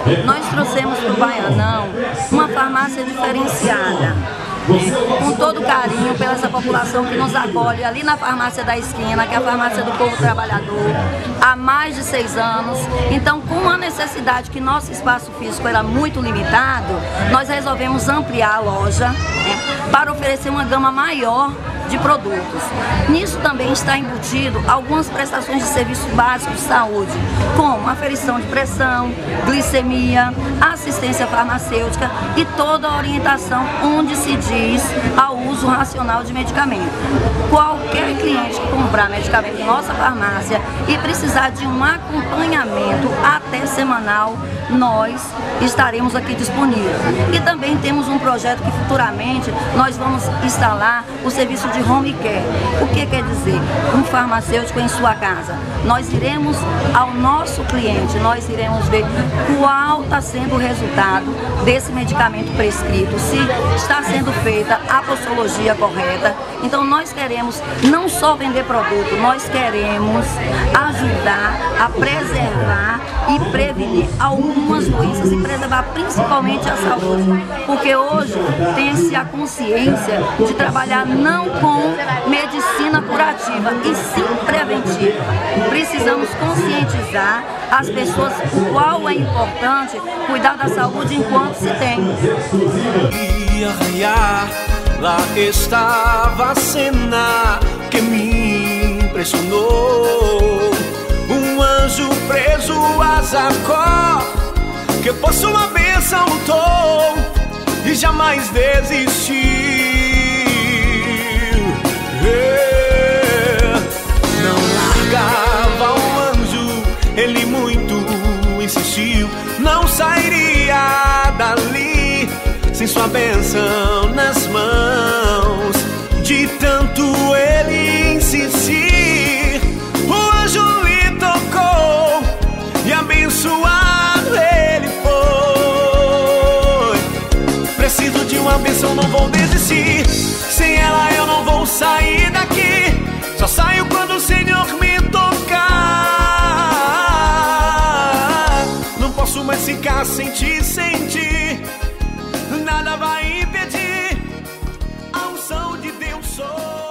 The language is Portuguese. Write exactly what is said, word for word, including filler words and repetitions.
nós trouxemos para o Baianão uma farmácia diferenciada, com todo carinho pela essa população que nos acolhe ali na farmácia da esquina, que é a farmácia do povo trabalhador, há mais de seis anos. Então, com a necessidade que nosso espaço físico era muito limitado, nós resolvemos ampliar a loja, né, para oferecer uma gama maior de produtos. Nisso também está embutido algumas prestações de serviços básicos de saúde, como aferição de pressão, glicemia, assistência farmacêutica e toda a orientação onde se diz ao uso racional de medicamento. Qualquer cliente que comprar medicamento em nossa farmácia e precisar de um acompanhamento até semanal, nós estaremos aqui disponíveis. E também temos um projeto que futuramente nós vamos instalar o serviço de home care. O que quer dizer? Um farmacêutico em sua casa. Nós iremos ao nosso cliente, nós iremos ver qual está sendo o resultado desse medicamento prescrito, se está sendo feita a posologia correta. Então nós queremos não só vender produto, nós queremos ajudar a preservar e prevenir algumas doenças e preservar principalmente a saúde, porque hoje tem-se a consciência de trabalhar não com medicina curativa e sim preventiva. Precisamos conscientizar as pessoas o qual é importante cuidar da saúde enquanto se tem. E arranhar, lá estava a cena que me impressionou. Um anjo preso a Jacó, que por sua bênção lutou e jamais desistiu. É, não largava o anjo, ele muito insistiu, não sairia dali sem sua bênção nas mãos. De tanto ele insistir, o anjo lhe tocou e abençoado ele foi. Preciso de uma bênção, não vou desistir. Sem ela eu não vou sair daqui. Só saio quando o Senhor me tocar. Não posso mais ficar sem te sentir. Nada vai impedir a unção de Deus. Sou